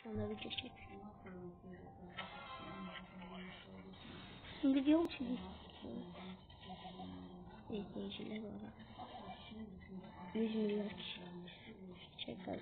Şu anda video çekiyorum. Video mu çekiyorsun? İzleyiciler olarak 100 milyon kişi çeker.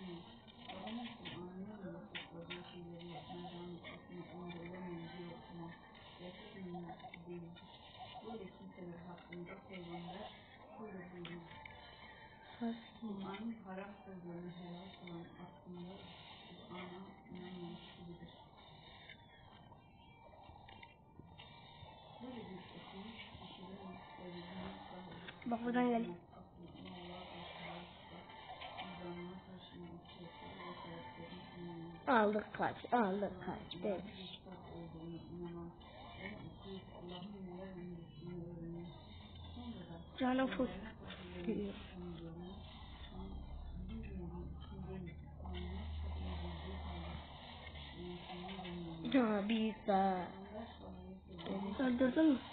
Bak buradan gel. Aldık kaç demiş. Canım full diyor. Ha büyük daha. Öldürdün mü?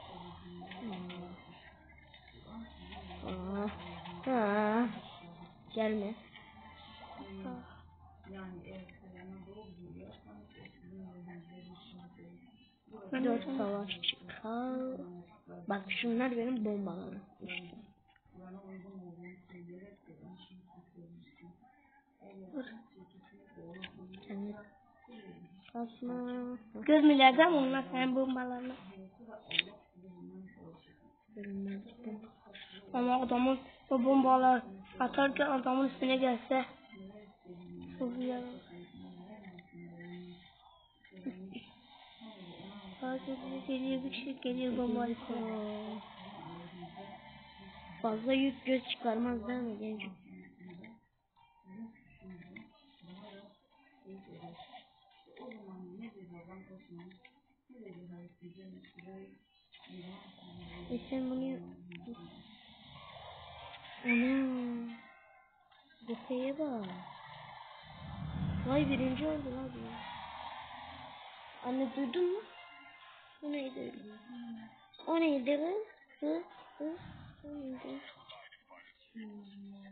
Gelme. Dört savaşçı kal. Bak şunlar benim bombalarım. İşte. Evet. Asma. Görmüyorlar mı onlar senin bombalarını? Ama adamın o bombalar atarken adamın üstüne gelse çok iyi. Sadece geliyor bir şey geliyor bombayla. Fazla yük göz çıkarmaz değil mi gençim? Sen bunu ana bu şeye bak. Vay birinci oldu abi. Anne duydun mu? O neydi? O neydi? O neydi?